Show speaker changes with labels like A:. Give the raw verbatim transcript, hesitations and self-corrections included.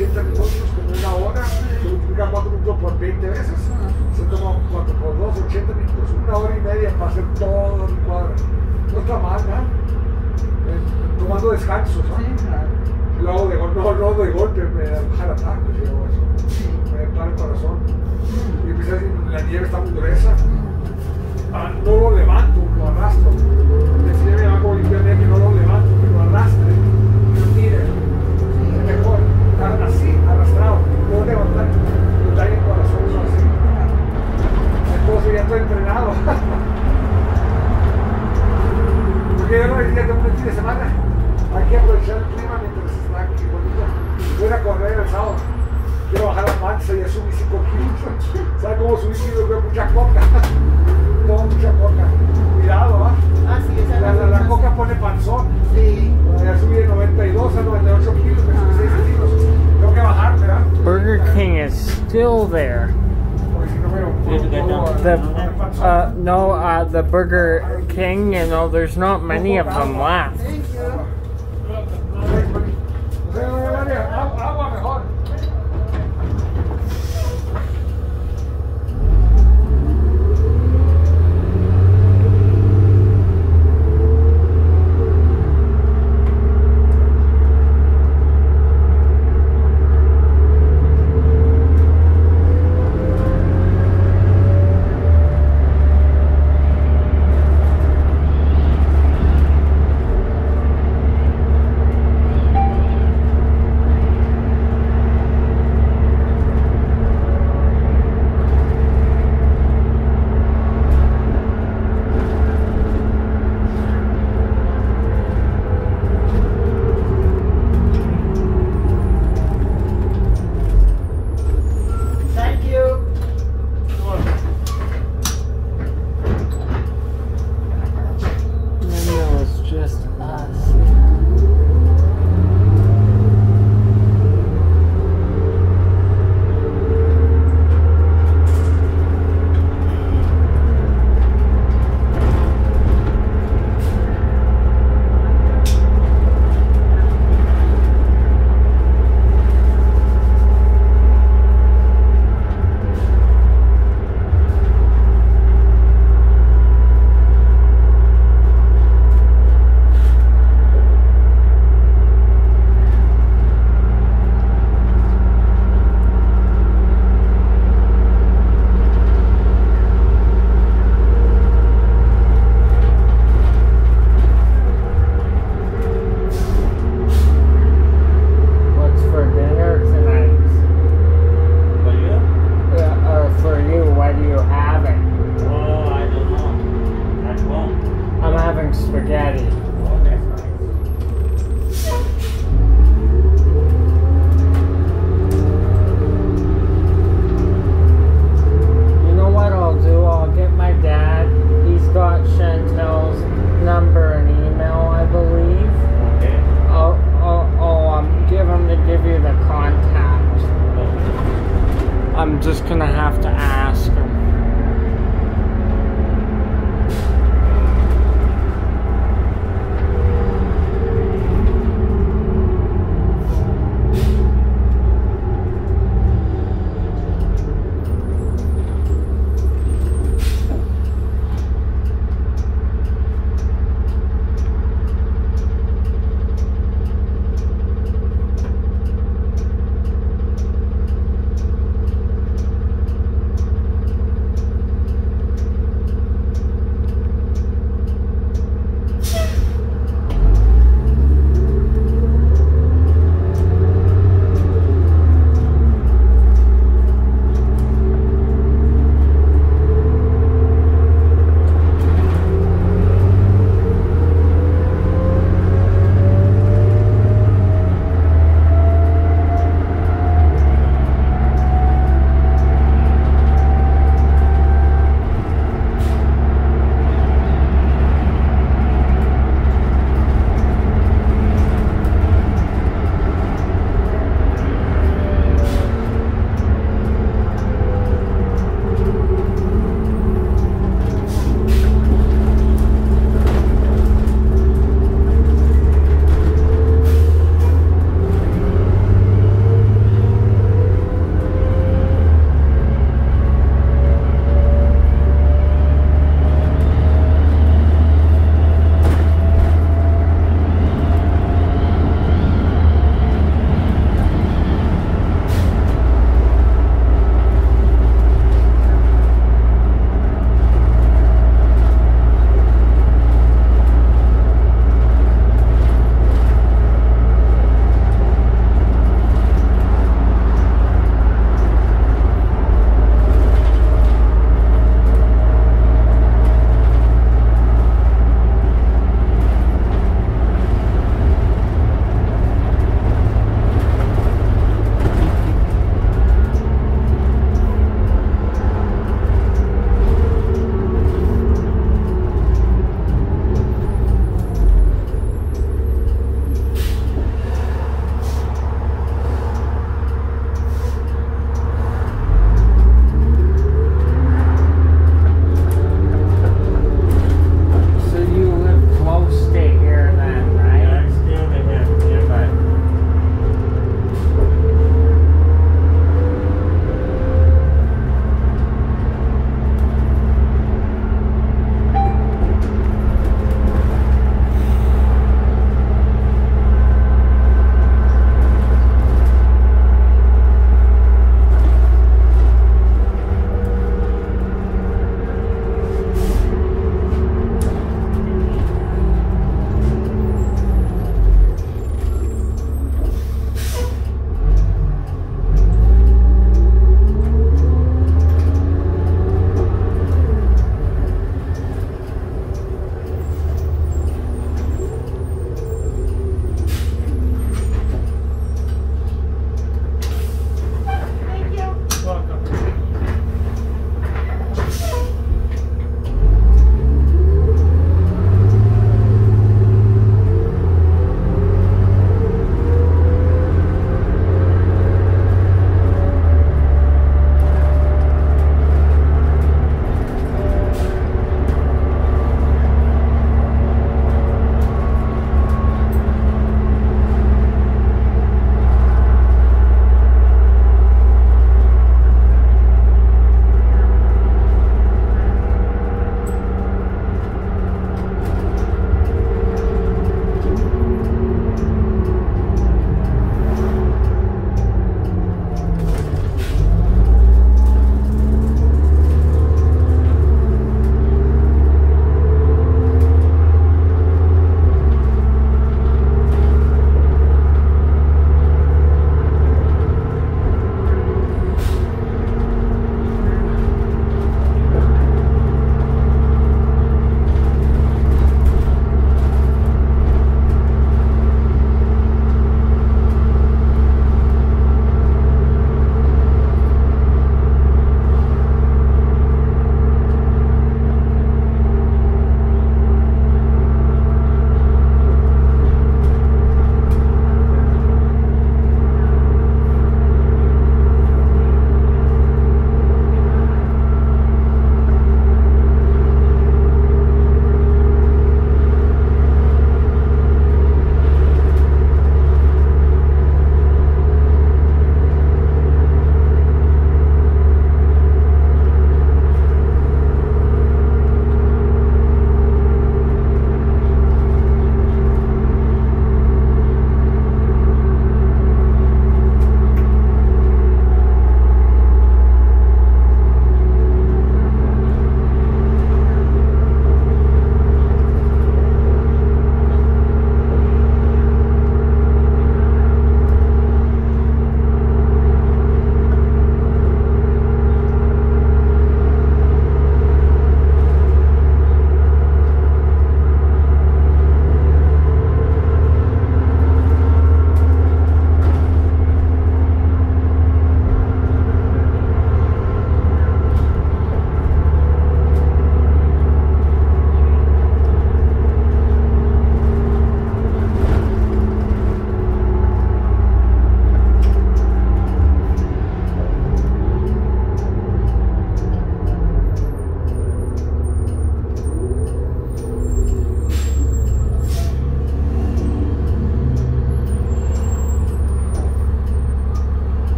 A: ochenta minutos, como una hora, se multiplica cuatro minutos por veinte veces, se toma cuatro por dos, ochenta minutos, una hora y media para hacer todo el cuadro. No está mal, ¿no? Eh, tomando descansos, ¿no?
B: Sí, claro.
A: Luego de, no, no de golpe, me da heart attack, pues, yo, eso. Me para el corazón. Y empecé a decir, la nieve está muy gruesa. Ah, no lo levanto, lo arrastro. Decía mi mamá como limpiarme que no lo levanto, que lo arrastre, que lo tire. Es mejor, así, arrastrado, no levantar. Lo trae el corazón, no así. Entonces ya estoy entrenado. Porque yo no me decía que un fin de semana hay que aprovechar el clima mientras está aquí bonito. Voy a correr el sábado. Quiero bajar la panza, ya subí cinco kilos. ¿Sabes cómo subí kilos? Veo mucha coca. Tomo mucha coca. Cuidado, ¿va?
B: Ah, sí, esa es
A: La, la, la coca pone panzón.
B: Sí.
A: Ya subí de noventa y dos a noventa y ocho kilos, me subí seis kilos. Tengo que bajar, ¿verdad?
C: Burger King is still there.
A: Porque si no me lo
C: The uh, no, uh, the Burger King, you know, there's not many of them left.
B: Thank you.
A: Agua mejor.
C: I'm just gonna have to ask.